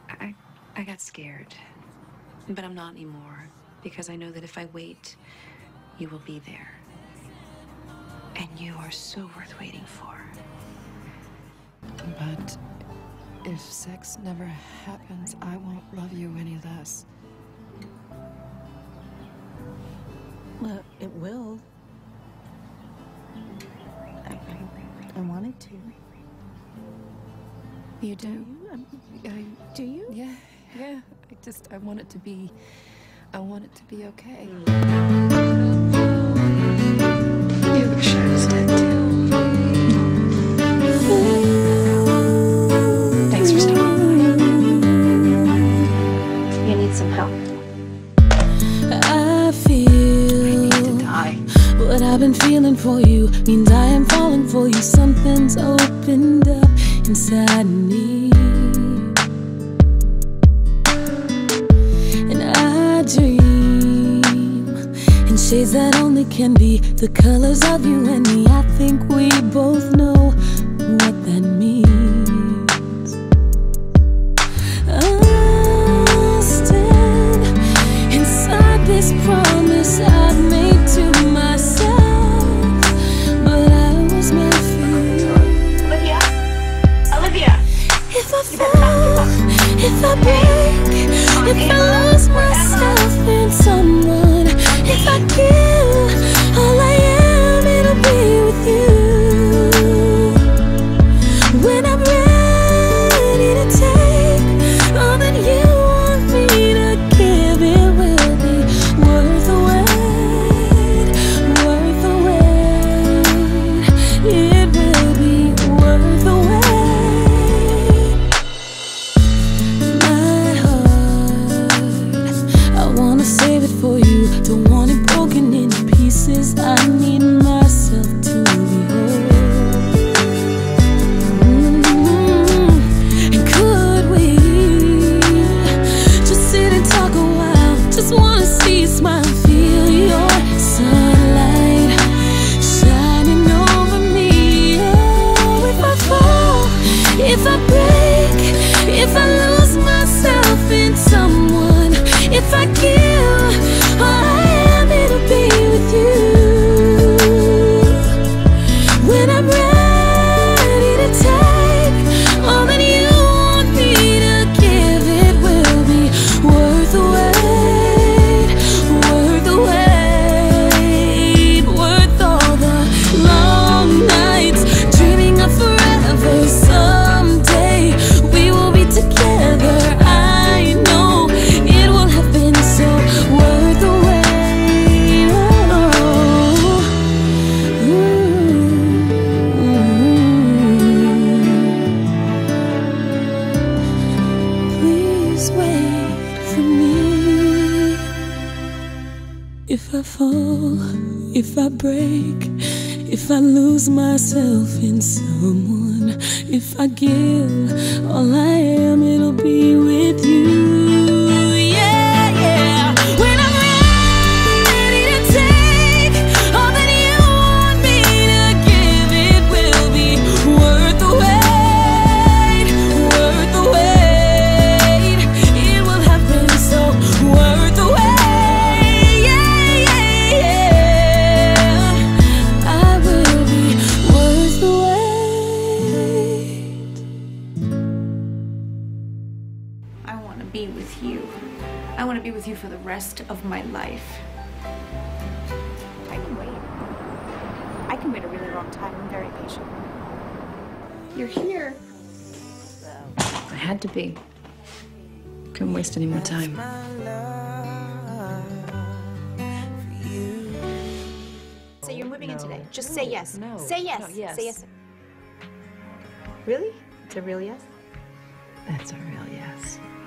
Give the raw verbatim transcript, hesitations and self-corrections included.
I, I got scared. But I'm not anymore, because I know that if I wait, you will be there. And you are so worth waiting for. But if sex never happens, I won't love you any less. Well, it will. I, I, I wanted to. You do? You? Um, I, do you? yeah, yeah. I just, I want it to be, I want it to be okay. You wish I was dead too. Thanks for stopping by. You need some help. I feel I need to die. what I've been feeling for you means I am falling for you. Something's opened up inside me, and I dream in shades that only can be the colors of you and me. I think we both know what that means. I'll stand inside this promise I've made to myself, but I was meant for you. Olivia! Olivia! If I fall, if I break, if I lose myself in someone, if I give all I am, it'll be with you. When I'm ready to take all that you want me to give, it will be worth the wait, worth the wait. It will be worth the wait. My heart, I wanna save it for you. Don't want it broken into pieces. I need myself to be whole. Mm-hmm. And could we just sit and talk a while? Just wanna see you smile, feel your sunlight shining over me. Oh, if I fall, if I break, if I lose myself in someone, if I give all I am, it'll be with you. When I'm ready to take all that you want me to give, it will be worth the wait, worth the wait, worth all the long nights dreaming of forever. Someday we will be together. I know it will have been so worth the wait. Oh, please wait for me. If I fall, if I break, if I lose myself in someone, if I give all I am, it'll be with you. Yeah, yeah. When I'm ready to take all that you want me to give, it will be worth the wait, worth the wait. It will have been so worth the wait. Yeah, yeah, yeah. I will be worth the wait. I want to be with you. I want to be with you for the rest of my life. I can wait. I can wait a really long time. I'm very patient. You're here. I had to be. Couldn't waste any more time. Say you're moving in today. Just say yes. no, Say yes. no, yes. Say yes. Really? It's a real yes? That's a real yes.